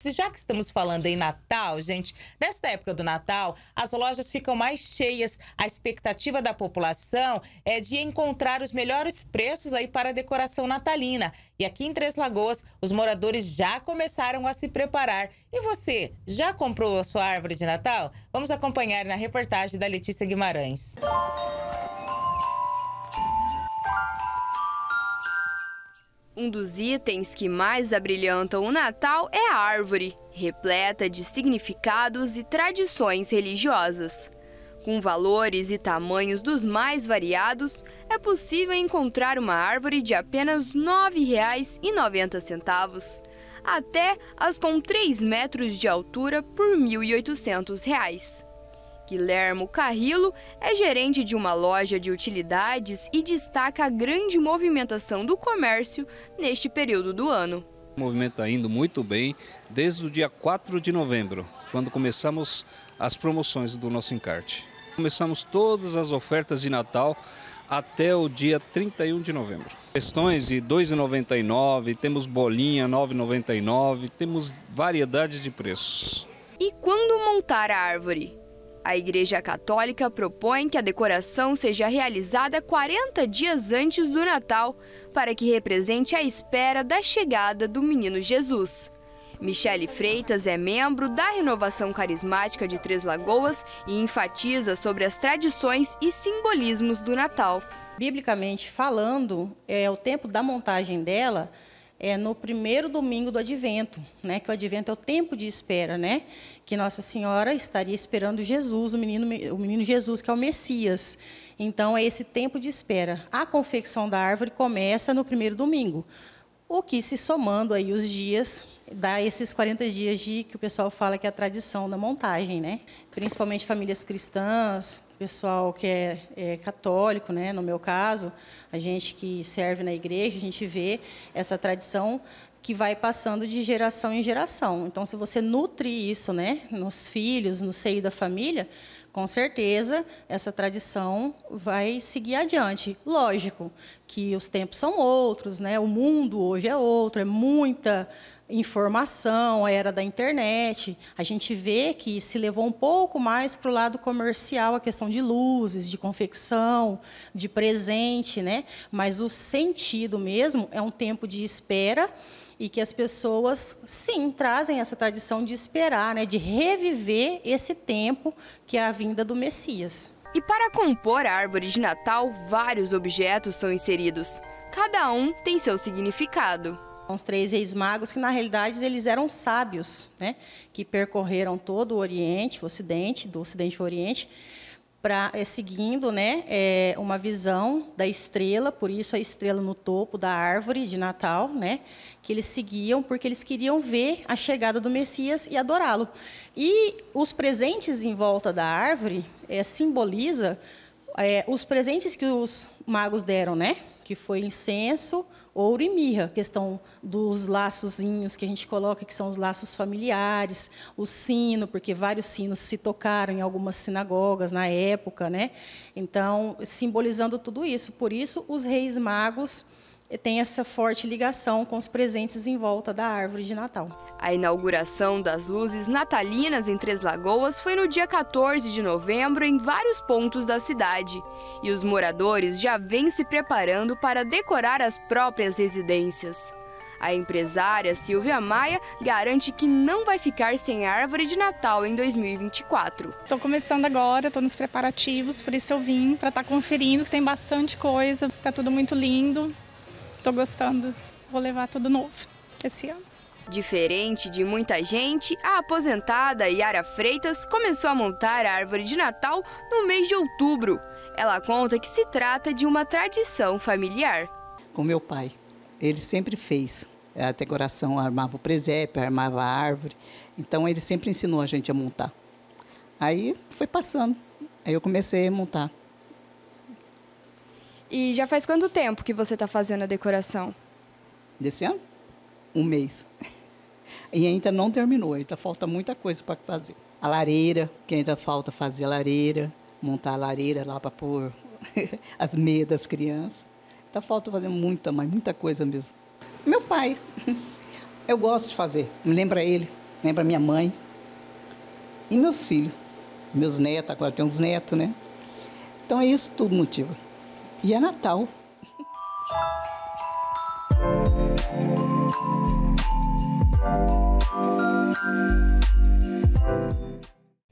E já que estamos falando em Natal, gente, nesta época do Natal, as lojas ficam mais cheias. A expectativa da população é de encontrar os melhores preços aí para a decoração natalina. E aqui em Três Lagoas, os moradores já começaram a se preparar. E você, já comprou a sua árvore de Natal? Vamos acompanhar na reportagem da Letícia Guimarães. Um dos itens que mais abrilhantam o Natal é a árvore, repleta de significados e tradições religiosas. Com valores e tamanhos dos mais variados, é possível encontrar uma árvore de apenas R$ 9,90, até as com 3 metros de altura por R$ 1.800. Guilhermo Carrillo é gerente de uma loja de utilidades e destaca a grande movimentação do comércio neste período do ano. O movimento está indo muito bem desde o dia 4 de novembro, quando começamos as promoções do nosso encarte. Começamos todas as ofertas de Natal até o dia 31 de novembro. Questões de R$ 2,99, temos bolinha R$ 9,99, temos variedade de preços. E quando montar a árvore? A Igreja Católica propõe que a decoração seja realizada 40 dias antes do Natal, para que represente a espera da chegada do Menino Jesus. Michele Freitas é membro da Renovação Carismática de Três Lagoas e enfatiza sobre as tradições e simbolismos do Natal. Biblicamente falando, o tempo da montagem dela é no primeiro domingo do Advento, né? Que o Advento é o tempo de espera, né? Que Nossa Senhora estaria esperando Jesus, o menino Jesus, que é o Messias. Então, é esse tempo de espera. A confecção da árvore começa no primeiro domingo, o que, se somando aí os dias, dá esses 40 dias que o pessoal fala que é a tradição da montagem, né? Principalmente famílias cristãs, pessoal que é católico, né? No meu caso, a gente que serve na igreja, a gente vê essa tradição que vai passando de geração em geração. Então, se você nutre isso, né, nos filhos, no seio da família, com certeza essa tradição vai seguir adiante. Lógico que os tempos são outros, né? O mundo hoje é outro, é muita informação, a era da internet. A gente vê que se levou um pouco mais para o lado comercial, a questão de luzes, de confecção, de presente, né? Mas o sentido mesmo é um tempo de espera e que as pessoas, sim, trazem essa tradição de esperar, né? De reviver esse tempo que é a vinda do Messias. E para compor a árvore de Natal, vários objetos são inseridos. Cada um tem seu significado. Os 3 reis magos, que na realidade eles eram sábios, né? Que percorreram todo o Oriente, o Ocidente, do Ocidente ao Oriente, seguindo, né, uma visão da estrela, por isso a estrela no topo da árvore de Natal, né? Que eles seguiam porque eles queriam ver a chegada do Messias e adorá-lo. E os presentes em volta da árvore simboliza os presentes que os magos deram, né? Que foi incenso, ouro e mirra. A questão dos laçozinhos que a gente coloca, que são os laços familiares, o sino, porque vários sinos se tocaram em algumas sinagogas na época, né? Então, simbolizando tudo isso. Por isso, os reis magos têm essa forte ligação com os presentes em volta da árvore de Natal. A inauguração das luzes natalinas em Três Lagoas foi no dia 14 de novembro em vários pontos da cidade. E os moradores já vêm se preparando para decorar as próprias residências. A empresária Silvia Maia garante que não vai ficar sem árvore de Natal em 2024. Estou começando agora, estou nos preparativos, por isso eu vim para estar conferindo, que tem bastante coisa, está tudo muito lindo. Estou gostando, vou levar tudo novo esse ano. Diferente de muita gente, a aposentada Yara Freitas começou a montar a árvore de Natal no mês de outubro. Ela conta que se trata de uma tradição familiar. Com meu pai, ele sempre fez a decoração, armava o presépio, armava a árvore. Então ele sempre ensinou a gente a montar. Aí foi passando, aí eu comecei a montar. E já faz quanto tempo que você está fazendo a decoração? Desse ano? 1 mês. E ainda não terminou, ainda falta muita coisa para fazer. A lareira, que ainda falta fazer a lareira, montar a lareira lá para pôr as meias das crianças. Ainda falta fazer muita, mas muita coisa mesmo. Meu pai, eu gosto de fazer, me lembra ele. lembra minha mãe e meus filhos, meus netos, agora tem uns netos, né? Então é isso tudo motiva. E é Natal.